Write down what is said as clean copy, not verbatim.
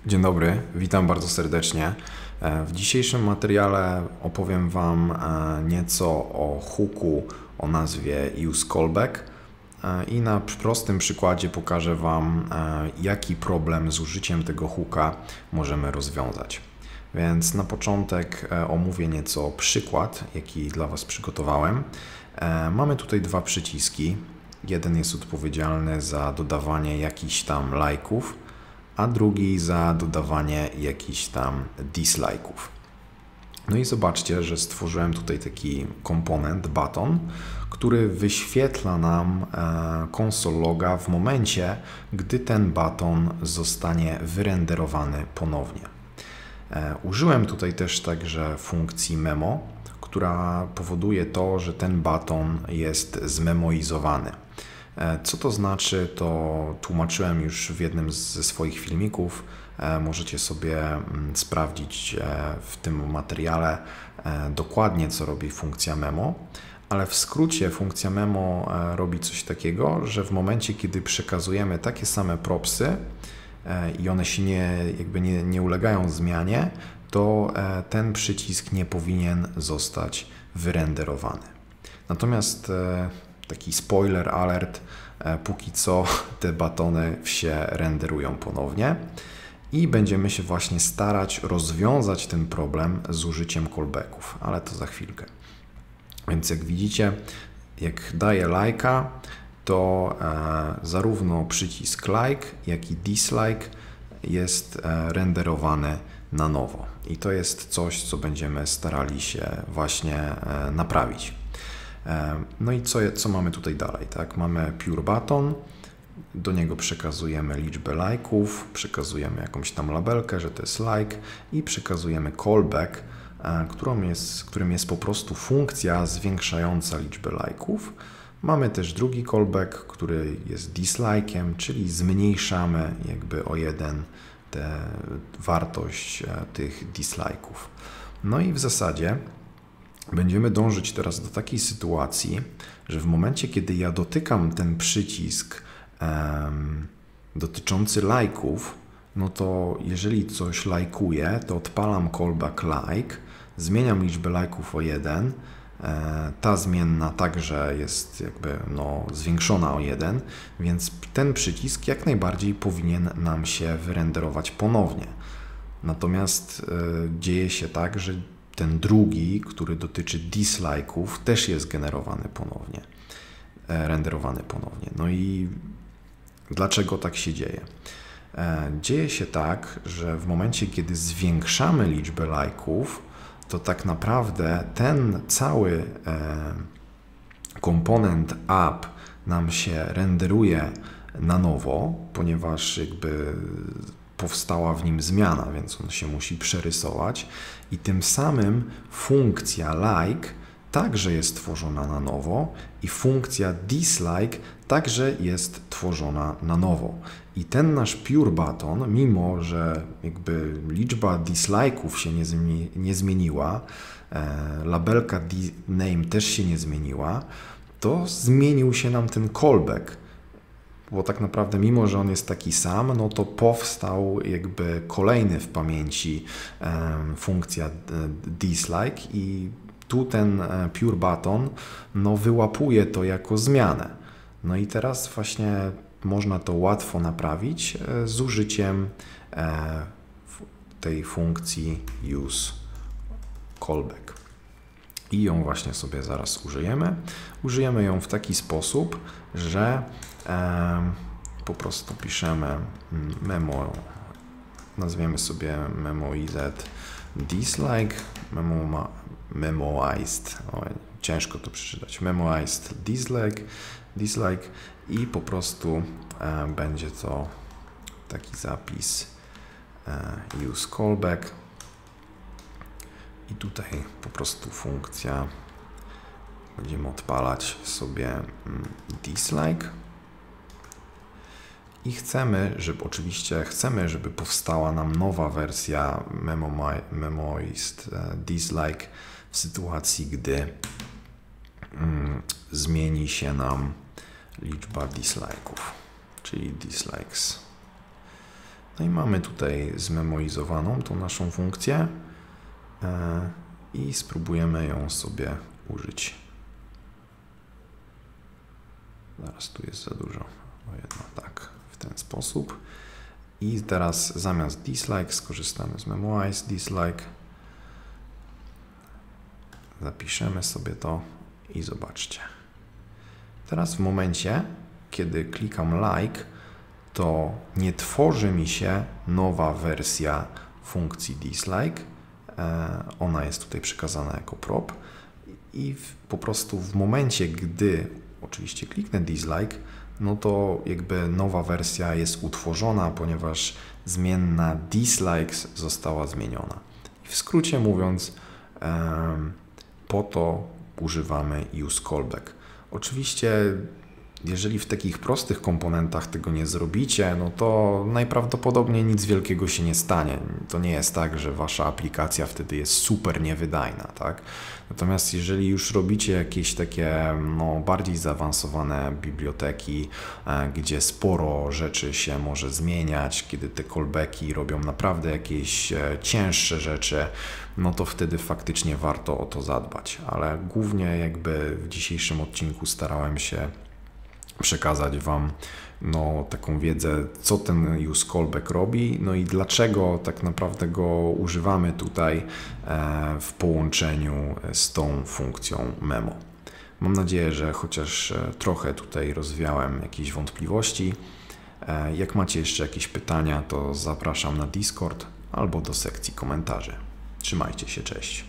Dzień dobry, witam bardzo serdecznie. W dzisiejszym materiale opowiem Wam nieco o hooku o nazwie Use Callback i na prostym przykładzie pokażę Wam, jaki problem z użyciem tego hooka możemy rozwiązać. Więc na początek omówię nieco przykład, jaki dla Was przygotowałem. Mamy tutaj dwa przyciski. Jeden jest odpowiedzialny za dodawanie jakichś tam lajków, a drugi za dodawanie jakichś tam dislike'ów. No i zobaczcie, że stworzyłem tutaj taki komponent, button, który wyświetla nam console loga w momencie, gdy ten button zostanie wyrenderowany ponownie. Użyłem tutaj też także funkcji memo, która powoduje to, że ten button jest zmemoizowany. Co to znaczy, to tłumaczyłem już w jednym ze swoich filmików. Możecie sobie sprawdzić w tym materiale dokładnie, co robi funkcja memo, ale w skrócie funkcja memo robi coś takiego, że w momencie, kiedy przekazujemy takie same propsy i one się nie ulegają zmianie, to ten przycisk nie powinien zostać wyrenderowany. Natomiast taki spoiler alert, póki co te batony się renderują ponownie i będziemy się właśnie starać rozwiązać ten problem z użyciem callbacków, ale to za chwilkę. Więc jak widzicie, jak daję lajka, to zarówno przycisk like, jak i dislike jest renderowany na nowo. I to jest coś, co będziemy starali się właśnie naprawić. No i co mamy tutaj dalej? Tak? Mamy pure button, do niego przekazujemy liczbę lajków, przekazujemy jakąś tam labelkę, że to jest like i przekazujemy callback, którym jest po prostu funkcja zwiększająca liczbę lajków. Mamy też drugi callback, który jest dislike'iem, czyli zmniejszamy jakby o 1 tę wartość tych dislike'ów. No i w zasadzie będziemy dążyć teraz do takiej sytuacji, że w momencie, kiedy ja dotykam ten przycisk dotyczący lajków, no to jeżeli coś lajkuję, to odpalam callback like, zmieniam liczbę lajków o 1, ta zmienna także jest jakby zwiększona o 1, więc ten przycisk jak najbardziej powinien nam się wyrenderować ponownie. Natomiast dzieje się tak, że ten drugi, który dotyczy dislike'ów, też jest generowany ponownie, renderowany ponownie. No i dlaczego tak się dzieje? Dzieje się tak, że w momencie, kiedy zwiększamy liczbę lajków, to tak naprawdę ten cały komponent app nam się renderuje na nowo, ponieważ jakby powstała w nim zmiana, więc on się musi przerysować i tym samym funkcja like także jest tworzona na nowo i funkcja dislike także jest tworzona na nowo. I ten nasz pure button, mimo że jakby liczba dislike'ów się nie zmieniła, labelka name też się nie zmieniła, to zmienił się nam ten callback. Bo tak naprawdę, mimo że on jest taki sam, no to powstał jakby kolejny w pamięci funkcja dislike i tu ten pure button wyłapuje to jako zmianę. No i teraz właśnie można to łatwo naprawić z użyciem tej funkcji use callback. I ją właśnie sobie zaraz użyjemy. Użyjemy ją w taki sposób, że po prostu piszemy memo, nazwiemy sobie memoiz dislike, memoized, ciężko to przeczytać, memoized dislike i po prostu będzie to taki zapis use callback i tutaj po prostu funkcja, będziemy odpalać sobie dislike i oczywiście chcemy, żeby powstała nam nowa wersja memoized dislike w sytuacji, gdy zmieni się nam liczba dislike'ów, czyli dislikes. No i mamy tutaj zmemorizowaną tą naszą funkcję i spróbujemy ją sobie użyć. Zaraz tu jest za dużo. O jedno, tak, w ten sposób. I teraz zamiast dislike skorzystamy z memorize dislike. Zapiszemy sobie to i zobaczcie. Teraz w momencie, kiedy klikam like, to nie tworzy mi się nowa wersja funkcji dislike. Ona jest tutaj przekazana jako prop i po prostu w momencie, gdy oczywiście kliknę dislike, no to jakby nowa wersja jest utworzona, ponieważ zmienna dislikes została zmieniona. I w skrócie mówiąc, po to używamy useCallback. Oczywiście, jeżeli w takich prostych komponentach tego nie zrobicie, no to najprawdopodobniej nic wielkiego się nie stanie. To nie jest tak, że wasza aplikacja wtedy jest super niewydajna, tak? Natomiast jeżeli już robicie jakieś takie bardziej zaawansowane biblioteki, gdzie sporo rzeczy się może zmieniać, kiedy te callbacki robią naprawdę jakieś cięższe rzeczy, no to wtedy faktycznie warto o to zadbać. Ale głównie jakby w dzisiejszym odcinku starałem się przekazać Wam taką wiedzę, co ten useCallback robi, no i dlaczego tak naprawdę go używamy tutaj w połączeniu z tą funkcją memo. Mam nadzieję, że chociaż trochę tutaj rozwiałem jakieś wątpliwości. Jak macie jeszcze jakieś pytania, to zapraszam na Discord albo do sekcji komentarzy. Trzymajcie się, cześć.